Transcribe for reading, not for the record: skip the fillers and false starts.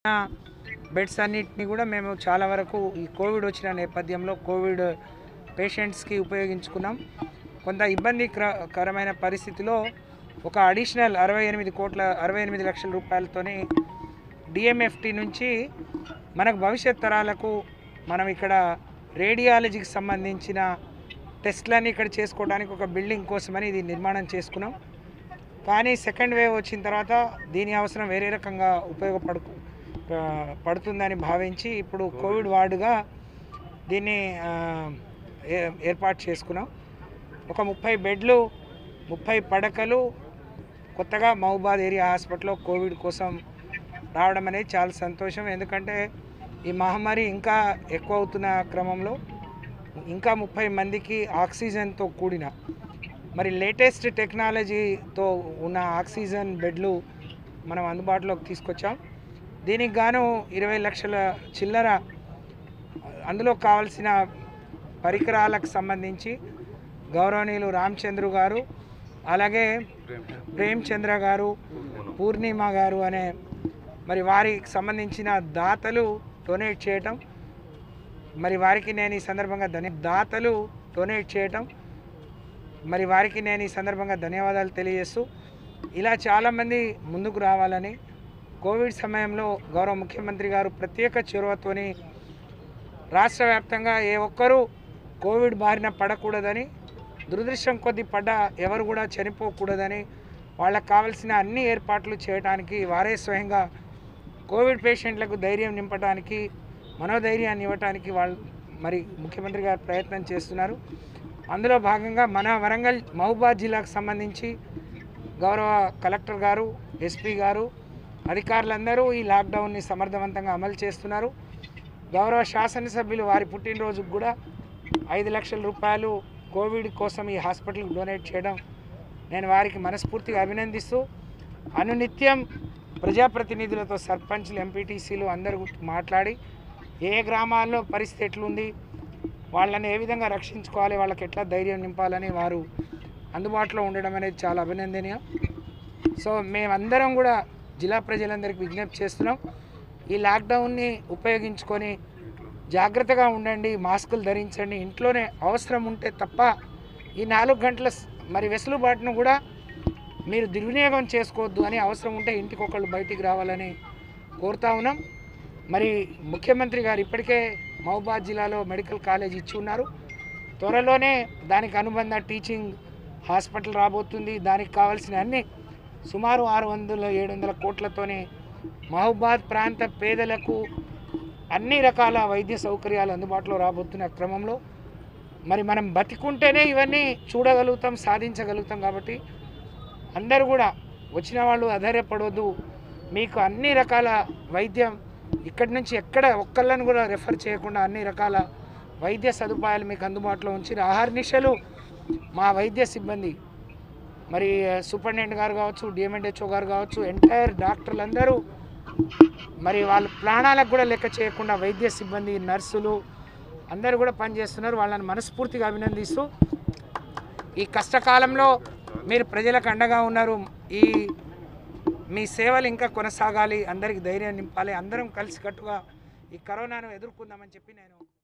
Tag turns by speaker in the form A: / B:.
A: Beds అన్నిటిని కూడా మేము చాలా వరకు ఈ కోవిడ్ వచ్చిన నేపథ్యంలో కోవిడ్ పేషెంట్స్కి ఉపయోగించుకున్నాం. కొంత ఇబ్బందికరమైన పరిస్థితిలో ఒక అడిషనల్ 68 లక్షల రూపాయలతోని డిఎంఎఫ్టి నుంచి మనకు భవిష్యత్ తరాలకు మనం ఇక్కడ రేడియాలజీకి సంబంధించిన టెస్ట్లన్నీ ఇక్కడ చేసుకోవడానికి ఒక బిల్డింగ్ కోసమని ఇది నిర్మాణం చేసుకున్నాం. కానీ సెకండ్ వేవ్ వచ్చిన తర్వాత దీని అవసరం వేరే రకంగా పడుతుందని భావించి ఇప్పుడు కోవిడ్ వార్డుగా దీన్ని ఏర్పాటు చేసుకున్నాం. ఒక 30 బెడ్లు 30 పడకలు కొత్తగా మహబూబాద్ ఏరియా హాస్పిటల్లో కోవిడ్ కోసం రావడం అనేది చాలా సంతోషం. ఎందుకంటే ఈ మహమ్మారి ఇంకా ఎక్కువ అవుతున్న క్రమంలో ఇంకా 30 మందికి ఆక్సిజన్తో కూడిన మరి లేటెస్ట్ టెక్నాలజీతో ఉన్న ఆక్సిజన్ బెడ్లు మనం అందుబాటులోకి తీసుకొచ్చాం. దీనికి గాను 20 లక్షల చిల్లర అందులో కావాల్సిన పరికరాలకు సంబంధించి గౌరవనీయులు రామచంద్రు గారు, అలాగే ప్రేమచంద్ర గారు, పూర్ణిమ గారు అనే మరి వారికి సంబంధించిన దాతలు డొనేట్ చేయటం, మరి వారికి నేను ఈ సందర్భంగా ధన్యవాదాలు తెలియజేస్తూ ఇలా చాలామంది ముందుకు రావాలని కోవిడ్ సమయంలో గౌరవ ముఖ్యమంత్రి గారు ప్రత్యేక చొరవతోని రాష్ట్ర వ్యాప్తంగా ఏ ఒక్కరూ కోవిడ్ బారిన పడకూడదని, దురదృష్టం కొద్ది ఎవరు కూడా చనిపోకూడదని వాళ్ళకు కావాల్సిన అన్ని ఏర్పాట్లు చేయడానికి వారే స్వయంగా కోవిడ్ పేషెంట్లకు ధైర్యం నింపడానికి, మనోధైర్యాన్ని ఇవ్వడానికి మరి ముఖ్యమంత్రి గారు ప్రయత్నం చేస్తున్నారు. అందులో భాగంగా మన వరంగల్ మహబూబాద్ జిల్లాకు సంబంధించి గౌరవ కలెక్టర్ గారు, ఎస్పీ గారు, అధికారులందరూ ఈ లాక్డౌన్ని సమర్థవంతంగా అమలు చేస్తున్నారు. గౌరవ శాసనసభ్యులు వారి పుట్టినరోజుకు కూడా 5 లక్షల రూపాయలు కోవిడ్ కోసం ఈ హాస్పిటల్కి డొనేట్ చేయడం నేను వారికి మనస్ఫూర్తిగా అభినందిస్తూ, అనునిత్యం ప్రజాప్రతినిధులతో సర్పంచ్లు, ఎంపీటీసీలు అందరూ మాట్లాడి ఏ గ్రామాల్లో పరిస్థితి ఎట్లుంది, వాళ్ళని ఏ విధంగా రక్షించుకోవాలి, వాళ్ళకి ఎట్లా ధైర్యం నింపాలని వారు అందుబాటులో ఉండడం అనేది చాలా అభినందనీయం. సో మేమందరం కూడా జిల్లా ప్రజలందరికీ విజ్ఞప్తి చేస్తున్నాం, ఈ లాక్డౌన్ని ఉపయోగించుకొని జాగ్రత్తగా ఉండండి, మాస్కులు ధరించండి, ఇంట్లోనే అవసరం ఉంటే తప్ప ఈ 4 గంటల మరి వెసులుబాటును కూడా మీరు దుర్వినియోగం చేసుకోవద్దు అని, అవసరం ఉంటే ఇంటికి ఒకళ్ళు బయటికి రావాలని కోరుతా ఉన్నాం. మరి ముఖ్యమంత్రి గారు ఇప్పటికే మహబూబాద్ జిల్లాలో మెడికల్ కాలేజ్ ఇచ్చి ఉన్నారు. త్వరలోనే దానికి అనుబంధ టీచింగ్ హాస్పిటల్ రాబోతుంది. దానికి కావాల్సిన అన్ని సుమారు 600-700 కోట్లతోనే మహబూబాద్ ప్రాంత పేదలకు అన్ని రకాల వైద్య సౌకర్యాలు అందుబాటులో రాబోతున్న క్రమంలో మరి మనం బతికుంటేనే ఇవన్నీ చూడగలుగుతాం, సాధించగలుగుతాం. కాబట్టి అందరూ కూడా వచ్చిన వాళ్ళు అధైర్యపడవద్దు, మీకు అన్ని రకాల వైద్యం ఇక్కడి నుంచి ఎక్కడ ఒక్కళ్ళని కూడా రెఫర్ చేయకుండా అన్ని రకాల వైద్య సదుపాయాలు మీకు అందుబాటులో ఉంచి ఆహార్నిశలు మా వైద్య సిబ్బంది మరి సూపరింటెండెంట్ గారు కావచ్చు, డిఎంఎండ్హెచ్ఓ గారు కావచ్చు, ఎంటైర్ డాక్టర్లందరూ మరి వాళ్ళ ప్రాణాలకు కూడా లెక్క చేయకుండా వైద్య సిబ్బంది, నర్సులు అందరూ కూడా పనిచేస్తున్నారు. వాళ్ళని మనస్ఫూర్తిగా అభినందిస్తూ ఈ కష్టకాలంలో మీరు ప్రజలకు అండగా ఉన్నారు. మీ సేవలు ఇంకా కొనసాగాలి, అందరికీ ధైర్యం నింపాలి, అందరం కలిసికట్టుగా ఈ కరోనాను ఎదుర్కొందామని చెప్పి నేను